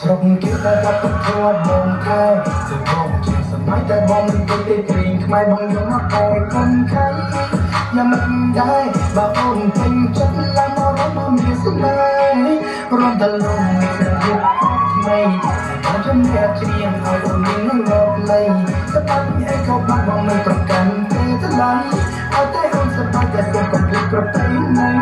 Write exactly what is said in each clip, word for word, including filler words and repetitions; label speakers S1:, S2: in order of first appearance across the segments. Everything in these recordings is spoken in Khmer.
S1: ស្រុកគេតែបាត់ទឹកធម៌បងខែទៅបងជាសម័យតែបងមិនទៅទេព្រៀងខ្មែរបងយកមកតែកូនខៃយ៉ាងមិនដែរបើអូនពេញចិត្តឡើងមករំមកមានស្នេហ៍រំដលងនេះទៅទៀតថ្មីបងជំនះច្រៀងឲ្យអូនមាននឹងរកលៃស្ដាប់អីក៏បាត់បងមិនប្រកាន់ទេថ្លៃឲ្យតែអូនសប្បាយតែសូមកុំភ្លេចប្រពៃណី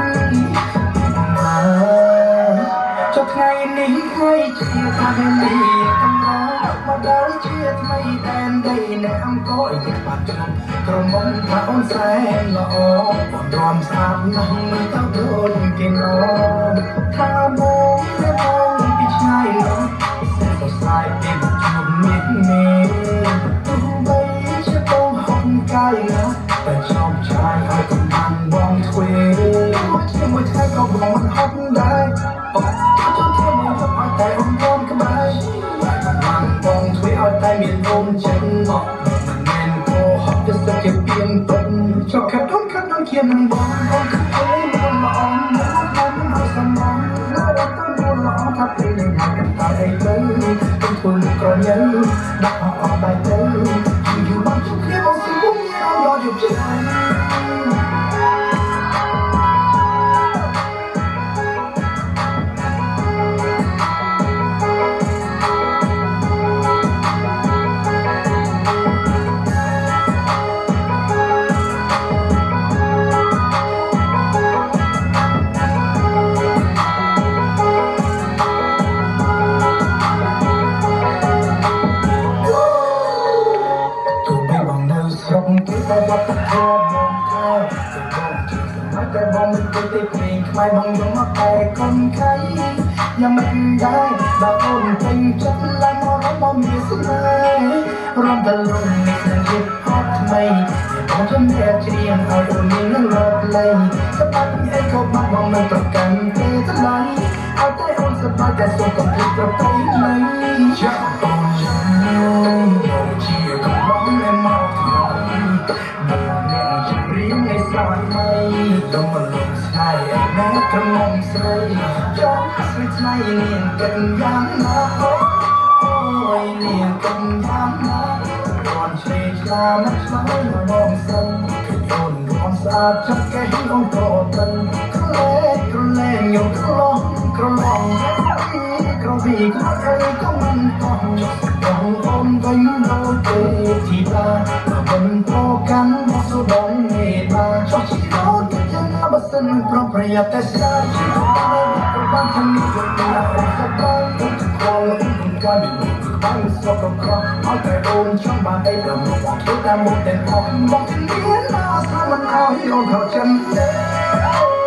S1: ចុះថ្ងៃនេះហើយជាថានេះកំរមកដល់ជាថ្មីតែនដីនៅអង្គរឲ្យបាត់ចំក្រមុំថាអូនសែនល្អបងរំស្អាតណាស់មិនទៅដូចគេណថាបងតែបងពីឆ្ងាយនោះសស្រាយពេលជួបមាននេះទោះបីជាបងហុំកាយណាតែចោមឆាយឲ្យកំបាំងបងទ្វេជាមួយថ្ងៃក៏បងមិនហត់ដែរតែអូនបងក្បែរបានបងធ្វើឲ្យតែមានអូនចិនមកមិនមែនគោហត់ទៅស្ទើរជាពីងពេញចុះខាត់អូនខាត់ដល់គៀននឹងបងអូនគឺអូនបងល្អមកតាមឲ្យសំងនៅដល់ទៅអូនល្អថាពេលនឹងហាត់កណ្ដាលអីទៅខ្ញុំធ្វើមុខក្រញ៉ៅដាក់អស់អស់ដៃទៅយូរបានជួបគ្នាបងសុំបងយកយកជិះតែបាត់ទឹកធម៌បងខែទៅបងជាសម័យតែបងមិនទៅទេព្រៀងខ្មែរបងយកមកតែកូនខៃយ៉ាងមិនដែរបើអូនពេញចិត្តឡើងមករំមកមានស្នេហ៍រំដលងនេះនឹងជាហត់ថ្មីបងជំនះច្រៀងឲ្យអូនមាននឹងរកលៃស្បាច់អីក៏បាត់បងមិនប្រកាន់ទេថ្លៃឲ្យតែអូនសប្បាយតែសូមកុំភ្លេចប្រពៃណីចាអូនយ៉ាងបងជាកំបងឯមកต้องมาลงสายแม้กระมองใส่ย้อนสวยใจเนียนกันยังนะโอ้ยเนียนกันยังนะก่อนเชยชานักสายมองสั่นโยนความสะอาดชักแก่ให้องค์โตตันกระเล่กระเล่ยกกระลองกระลองกระบี่กระเอ้ก็มันต้องต้องอมกันโดยเตที่ตาบนโตกันมาสุดงเมตตาชอบชีวิตBasan propriedad esa chica por tanto mi cuerpo la fuerza tanto con un cambio tan solo con aunque un chamba de la moda que da mucho tiempo no tiene nada más man ay lo que